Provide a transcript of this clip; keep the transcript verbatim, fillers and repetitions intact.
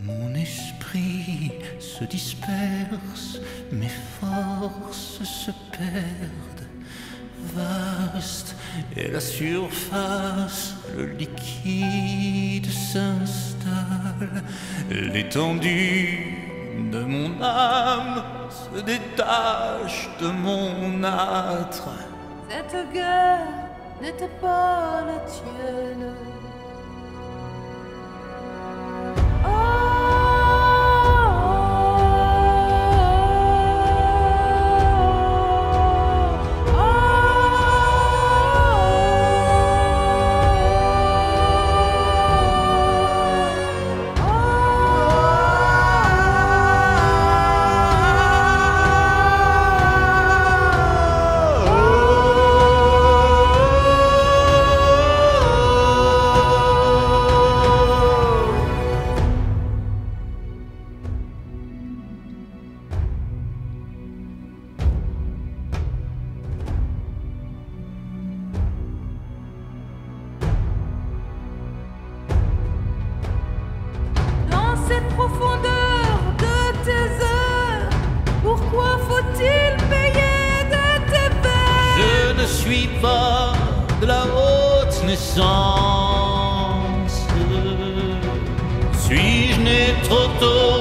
Mon esprit se disperse, mes forces se perdent. Vaste est la surface, le liquide s'installe. L'étendue de mon âme se détache de mon âtre. Cette guerre n'était pas la tienne. Cette profondeur de tes heures, pourquoi faut-il payer de tes vers? Je ne suis pas de la haute naissance. Suis-je né trop tôt?